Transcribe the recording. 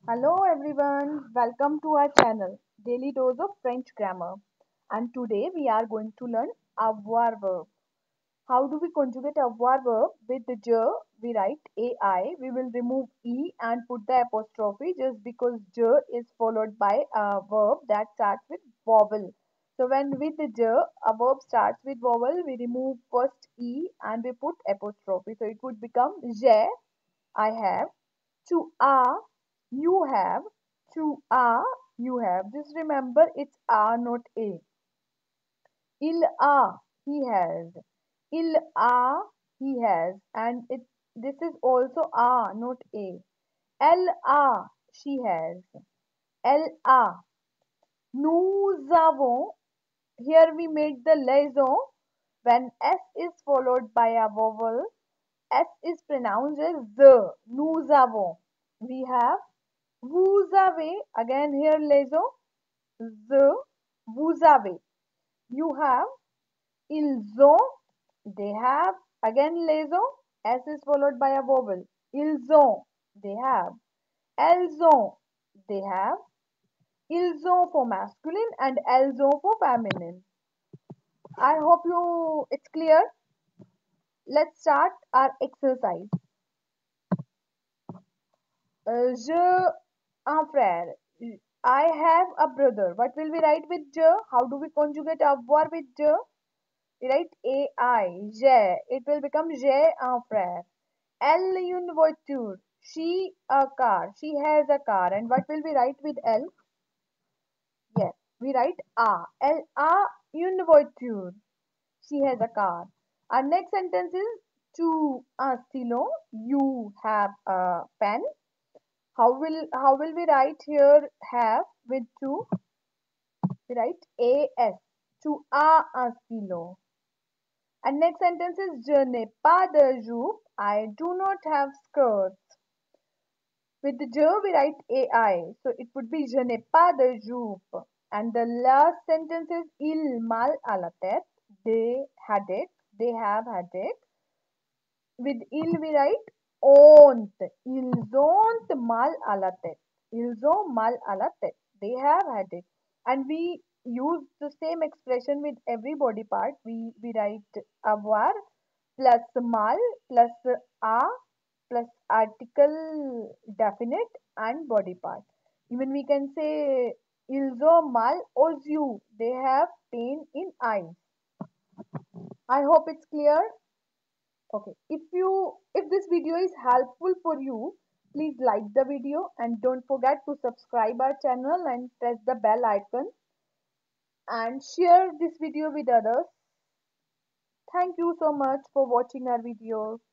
Hello everyone, welcome to our channel Daily Dose of French Grammar, and today we are going to learn avoir verb. How do we conjugate avoir verb? With the je we write ai, we will remove e and put the apostrophe just because je is followed by a verb that starts with vowel. So when with the je a verb starts with vowel, we remove first e and we put apostrophe. So it would become j'ai, I have, to are, you have, to are, you have. Just remember it's are, not a. Il a, he has. Il a, he has. And this is also a, not a. Elle a, she has. Elle a. Nous avons. Here we make the liaison. When S is followed by a vowel, S is pronounced as the. Nous avons. We have. Vous avez, again here liaison, the, vous avez. You have, ils ont, they have, again liaison, S is followed by a vowel. Ils ont, they have. Elles ont, they have. Ils ont for masculine and elles ont for feminine. I hope it's clear. Let's start our exercise. Je, un frère. I have a brother. What will we write with je? How do we conjugate avoir with je? We write ai, j'ai. It will become j'ai un frère. Elle une voiture. She a car. She has a car. And what will we write with elle? Yes, we write a. Elle a une voiture. She has a car. Our next sentence is tu un stylo. You have a pen. How will we write here have with to? We write as. Tu as un stylo. And next sentence is je n'ai pas de jupe. I do not have skirts. With the je we write ai. So it would be je n'ai pas de jupe. And the last sentence is il mal à la tête. They headache. They have headache. With il we write ont. Ils ont mal à la tête. Ils ont mal à la tête. They have headache. And we use the same expression with every body part. We write avoir plus mal plus a plus article definite and body part. Even we can say ils ont mal aux yeux. They have pain in eyes. I hope it's clear. Okay, if this video is helpful for you, please like the video and don't forget to subscribe our channel and press the bell icon and share this video with others. Thank you so much for watching our video.